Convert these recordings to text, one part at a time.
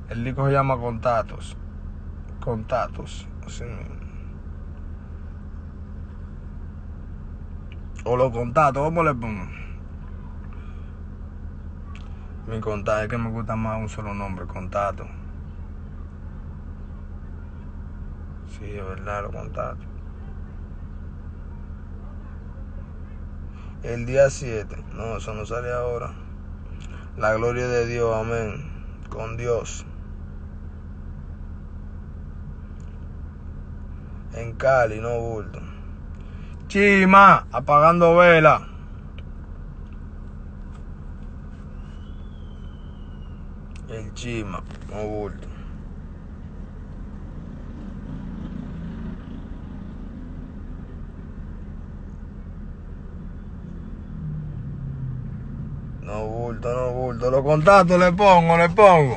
El disco se llama Contactos. Contactos. Así mismo. O los contactos, ¿cómo le pongo? Mi contacto, es que me gusta más un solo nombre, Contacto. Sí, es verdad, los contactos. El día 7. No, eso no sale ahora. La gloria de Dios, amén. Con Dios. En Cali, no bulto. Chima, apagando vela. El Chima, no bulto. No bulto, no bulto. Los contactos le pongo.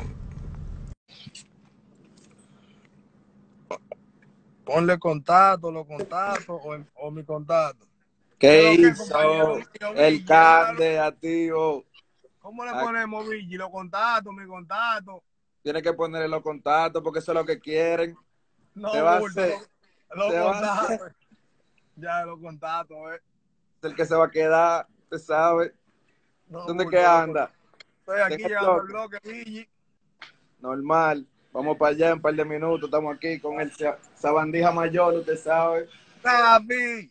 Ponle contacto, los contactos o mi contacto. ¿Qué es ¿Qué lo que, compañero hizo mío, el Vigi? Cande activo? ¿Cómo le ponemos, Vigi? Los contactos, mi contacto. Tiene que ponerle los contactos porque eso es lo que quieren. Te No va a bulto, hacer, los te va a hacer contactos. Ya, los contactos, el que se va a quedar, usted sabe. No ¿Dónde que bulto, anda? estoy En aquí el llegando al bloque. bloque, Vigi. Normal. Vamos para allá en un par de minutos. Estamos aquí con el sabandija mayor, usted sabe. Papi.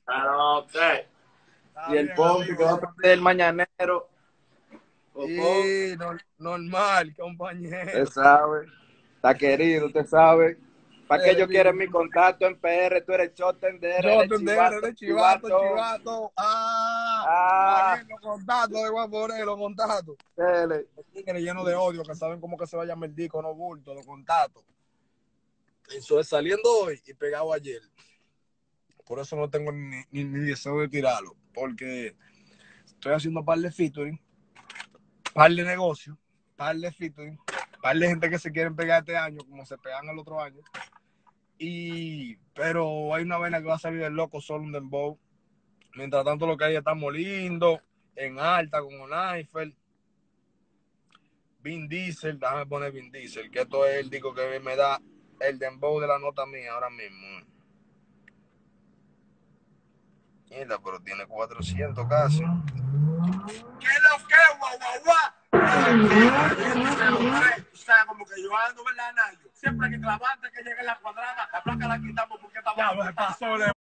Y Está el bien, Pompi que amigo. va a perder el mañanero. Popó, Y normal, usted compañero. sabe. Está querido, usted sabe. ¿Para qué Dele, yo quiero Vigi. mi contacto en PR? Tú eres Chotender, Yo eres tendré chivato, de chivato, chivato. chivato. Está Ah, bien, los contactos, le voy a poner los contactos. dele. Los tigres llenos de odio, que saben cómo que se va a llamar el disco, no bulto, los contactos. Eso es saliendo hoy y pegado ayer. Por eso no tengo ni deseo de tirarlo. Porque estoy haciendo par de featuring, par de negocios, par de featuring, par de gente que se quieren pegar este año, como se pegan el otro año. Pero hay una vaina que va a salir del loco, solo un dembow. Mientras tanto, lo que hay está lindo, en alta, con un Eiffel. Vin Diesel, déjame poner Vin Diesel, que esto es el disco que me da el dembow de la nota mía ahora mismo. Mira, pero tiene 400 casi. ¿Qué es lo que, Tú sabes, como que yo ando, ¿verdad, Nayo? Siempre que clavante que llegue la cuadrada, la placa la quitamos porque estamos... Ya, pasó,